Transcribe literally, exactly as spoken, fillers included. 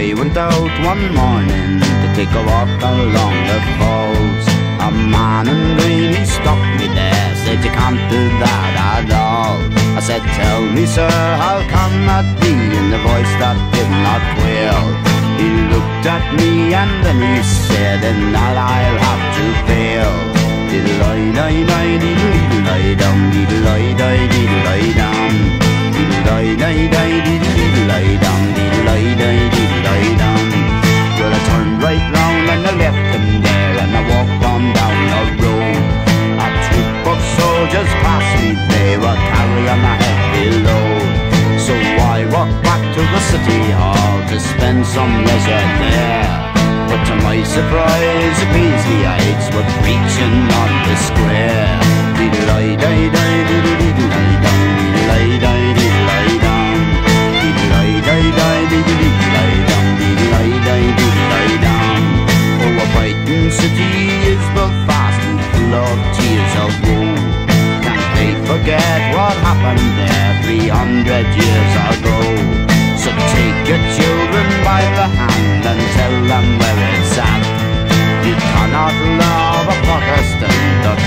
I went out one morning to take a walk along the falls. A man in green, he stopped me there, said you can't do that at all. I said, tell me sir, how can that be, in the voice that did not quail? He looked at me and then he said, and that I'll have to fail. Diddle-i-di-di-di-diddle-i-dum, diddle-i-di-di-di-di-dum, diddle-i-di-di-di-di-di-dum, diddle-i-di-di-di-di-dum. Well, I turned right round and I left him there, and I walked on down the road. A troop of soldiers passed me, they were carrying a heavy load. So I walked back to the city hall to spend some leisure there. But to my surprise, the Paisley-ites were preaching on the square. Diddle-i-di-di-di-di-di-di-di-dum, diddle-i-di-di-di-di-dum, diddle-i-di-di-di-di-di-di-dum, diddle-i-di-di-di-di-dum. Oh, a frightened city is Belfast, and full of tears of woe. Can't they forget what happened there three hundred years ago? So take your children by the hand and tell them where it's at. You cannot love a Protestant or